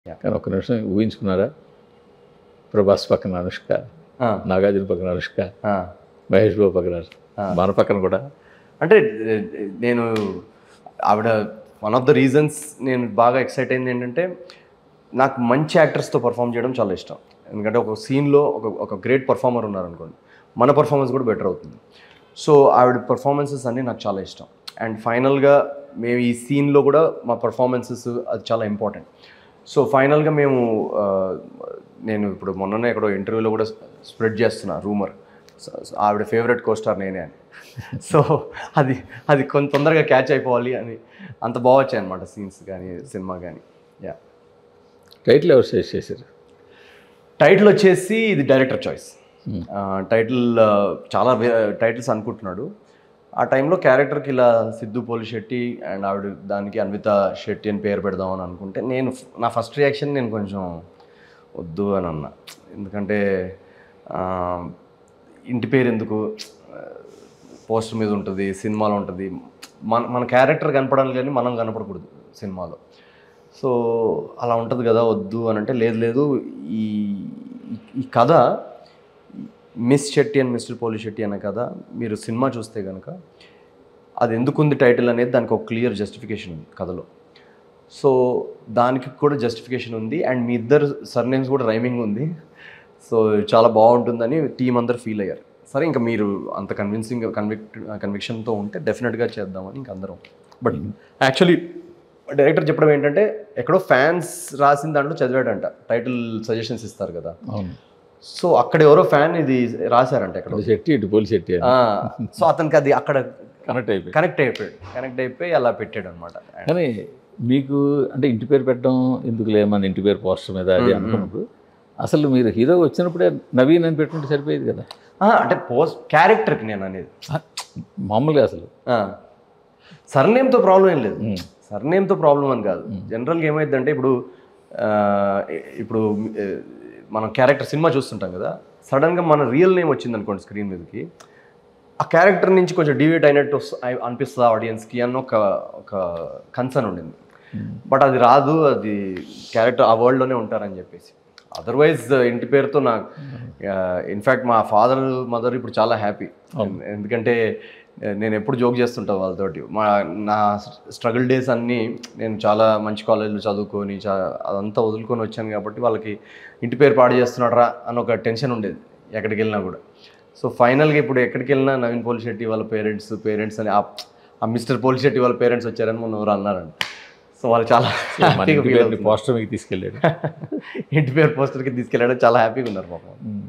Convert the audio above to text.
కానీ ఒక్క నిమిషం ఊహించుకున్నారా? ప్రభాస్ పక్కన అనుష్క, నాగార్జున పక్కన అనుష్క, మహేష్ బాబు పక్కన, మన పక్కన కూడా. అంటే నేను ఆవిడ వన్ ఆఫ్ ద రీజన్స్ నేను బాగా ఎక్సైట్ అయింది ఏంటంటే, నాకు మంచి యాక్టర్స్తో పర్ఫామ్ చేయడం చాలా ఇష్టం. ఎందుకంటే ఒక సీన్లో ఒక గ్రేట్ పర్ఫార్మర్ ఉన్నారనుకోండి, మన పర్ఫార్మెన్స్ కూడా బెటర్ అవుతుంది. సో ఆవిడ పర్ఫార్మెన్సెస్ అన్నీ నాకు చాలా ఇష్టం. అండ్ ఫైనల్గా మేము ఈ సీన్లో కూడా మా పర్ఫార్మెన్సెస్ అది చాలా ఇంపార్టెంట్. సో ఫైనల్గా నేను ఇప్పుడు మొన్ననే ఎక్కడో ఇంటర్వ్యూలో కూడా స్ప్రెడ్ చేస్తున్నా రూమర్, ఆవిడ ఫేవరెట్ కోస్టార్ నేనే అని. సో అది కొంత తొందరగా క్యాచ్ అయిపోవాలి అని అంత బాగా వచ్చాయి అనమాట సీన్స్ కానీ సినిమా కానీ. యా. టైటిల్ ఎవరు సజెస్ట్ చేశారు? టైటిల్ వచ్చేసి ఇది డైరెక్టర్ చాయిస్. టైటిల్ చాలా టైటిల్స్ అనుకుంటున్నాడు. ఆ టైంలో క్యారెక్టర్కి ఇలా సిద్ధు పోలిశెట్టి అండ్ ఆవిడ దానికి అన్విత శెట్టి అని పేరు పెడదామని అనుకుంటే, నా ఫస్ట్ రియాక్షన్ నేను కొంచెం వద్దు అని అన్నా. ఎందుకంటే ఇంటి పేరు ఎందుకు, పోస్టర్ మీద ఉంటుంది, సినిమాలో ఉంటుంది, మన క్యారెక్టర్ కనపడాలి కానీ మనం కనపడకూడదు సినిమాలో. సో అలా ఉంటుంది కదా, వద్దు అని అంటే, లేదు ఈ కథ Miss Shetty and Mister Polishetty అనే కథ మీరు సినిమా చూస్తే కనుక అది ఎందుకుంది టైటిల్ అనేది దానికి ఒక క్లియర్ జస్టిఫికేషన్ ఉంది కథలో. సో దానికి కూడా జస్టిఫికేషన్ ఉంది. అండ్ మీ ఇద్దరు సర్నేమ్స్ కూడా రైమింగ్ ఉంది. సో చాలా బాగుంటుందని టీం అందరు ఫీల్ అయ్యారు. సరే ఇంకా మీరు అంత కన్విక్షన్తో ఉంటే డెఫినెట్గా చేద్దామని ఇంక అందరం. బట్ యాక్చువల్లీ డైరెక్టర్ చెప్పడం ఏంటంటే, ఎక్కడో ఫ్యాన్స్ రాసిన దాంట్లో చదివాడంట, టైటిల్ సజెషన్స్ ఇస్తారు కదా. సో అక్కడ ఎవరో ఫ్యాన్ ఇది రాశారంట, ఎక్కడ శెట్టి ఇటు పోలిశెట్టి. సో అతనికి అది అక్కడ కనెక్ట్ అయిపోయి అలా పెట్టాడు అనమాట. కానీ మీకు అంటే ఇంటి పేరు పెట్టడం ఎందుకులే, మన ఇంటి పేరు పోస్టర్ మీద అది అనుకున్నప్పుడు అసలు మీరు హీరో వచ్చినప్పుడే నవీన్ అని పెట్టుకుంటే సరిపోయేది కదా. అంటే క్యారెక్టర్కి నేను అనేది మామూలుగా అసలు సర్నేమ్తో ప్రాబ్లం ఏం లేదు. సర్నేమ్తో ప్రాబ్లం అని కాదు. జనరల్గా ఏమైందంటే, ఇప్పుడు మనం క్యారెక్టర్ సినిమా చూస్తుంటాం కదా, సడన్గా మన రియల్ నేమ్ వచ్చింది అనుకోండి స్క్రీన్ మీదకి, ఆ క్యారెక్టర్ నుంచి కొంచెం డివియేట్ అయినట్టు అనిపిస్తుంది ఆడియన్స్కి అన్న ఒక కన్సర్న్ ఉండింది. బట్ అది రాదు, అది క్యారెక్టర్ ఆ వరల్డ్లోనే ఉంటారని చెప్పేసి. అదర్వైజ్ ఇంటి పేరుతో నాకు ఇన్ఫ్యాక్ట్ మా ఫాదర్ మదర్ ఇప్పుడు చాలా హ్యాపీ. ఎందుకంటే నేను ఎప్పుడు జోక్ చేస్తుంటాను వాళ్ళతోటి. నా స్ట్రగుల్ డేస్ అన్నీ నేను చాలా మంచి కాలేజీలో చదువుకొని అదంతా వదులుకొని వచ్చాను కాబట్టి వాళ్ళకి ఇంటి పేరు పాడు చేస్తున్నాడరా అని ఒక టెన్షన్ ఉండేది ఎక్కడికి వెళ్ళినా కూడా. సో ఫైనల్గా ఇప్పుడు ఎక్కడికి వెళ్ళినా నవీన్ పోలిశెట్టి వాళ్ళ పేరెంట్స్ అని ఆ మిస్టర్ పోలిశెట్టి వాళ్ళ పేరెంట్స్ వచ్చారని మొన్న ఎవరు అన్నారండి. సో వాళ్ళు చాలా హ్యాపీగా పోస్టర్ మీకు తీసుకెళ్ళాడు, ఇంటి పేరు పోస్టర్కి తీసుకెళ్ళాడు, చాలా హ్యాపీగా ఉన్నారు పాపం.